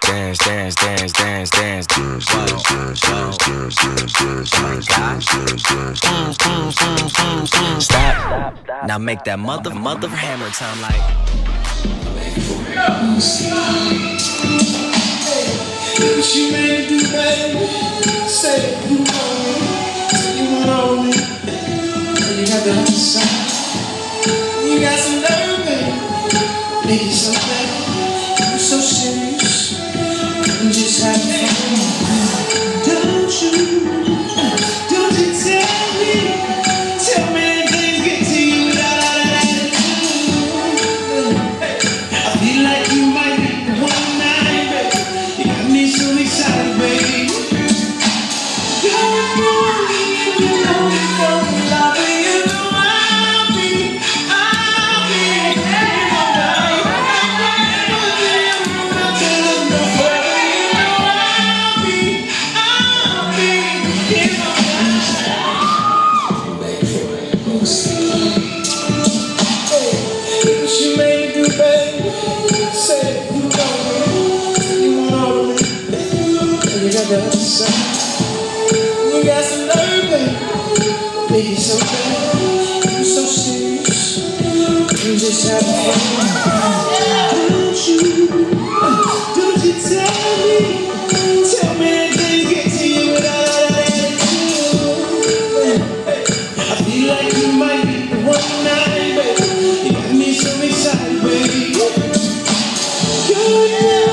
Dance, dance, dance, dance, dance, dance, dance, dance, dance, dance, dance, dance, dance. Stop. Now make that mother hammer time like. What you made me do, baby? Say you want me, say you want me. You got the other side. You got some nerve, baby. Make it so bad. I'm so serious. I'm just having fun. Don't you tell me that things get to you without attitude. I feel like you might be the one night, baby. You got me so excited, baby. Going on, you know it's so lovely, you know I'll be you got some nerve, baby. Make it so bad. I'm so serious. I'm just having fun. Don't you tell me that things get to you without attitude. I feel like you might be the one night, baby. You got me so excited, baby. Go ahead.